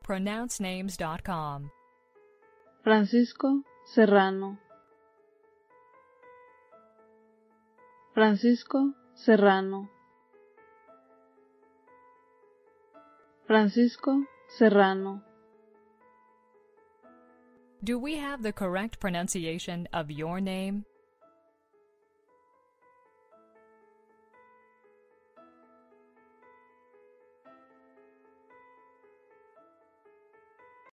pronouncenames.com. Francisco Serrano. Francisco Serrano. Francisco Serrano. Do we have the correct pronunciation of your name?